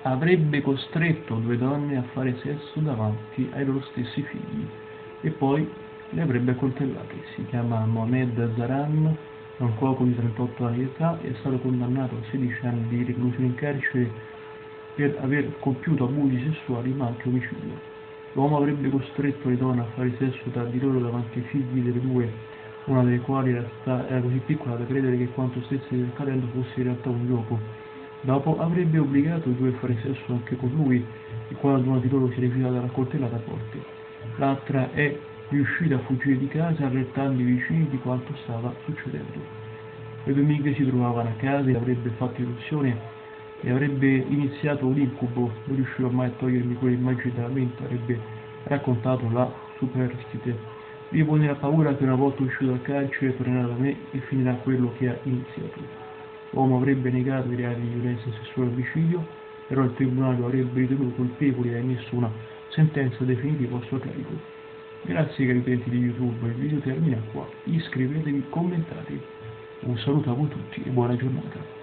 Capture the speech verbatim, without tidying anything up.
avrebbe costretto due donne a fare sesso davanti ai loro stessi figli e poi le avrebbe accoltellate. Si chiama Mohamed Zaran, è un cuoco di trentotto anni di età e è stato condannato a sedici anni di reclusione in carcere per aver compiuto abusi sessuali ma anche omicidio. L'uomo avrebbe costretto le donne a fare sesso tra di loro davanti ai figli delle due, una delle quali era, sta, era così piccola da credere che quanto stesse accadendo fosse in realtà un gioco. Dopo avrebbe obbligato i due a fare sesso anche con lui, e quando una di loro si è rifiutata a raccoltellare a morte. L'altra è riuscita a fuggire di casa allertando i vicini di quanto stava succedendo. Le due amiche si trovavano a casa e avrebbe fatto irruzione e avrebbe iniziato un incubo, non riuscirò mai a togliermi quell'immagine dalla mente, avrebbe raccontato la superstite. Vivo nella paura che una volta uscito dal carcere tornerà da me e finirà quello che ha iniziato. L'uomo avrebbe negato i reati di violenza sessuale e omicidio, però il tribunale lo avrebbe ritenuto colpevole e ha emesso una sentenza definitiva a suo carico. Grazie cari utenti di YouTube, il video termina qua, iscrivetevi, commentate. Un saluto a voi tutti e buona giornata.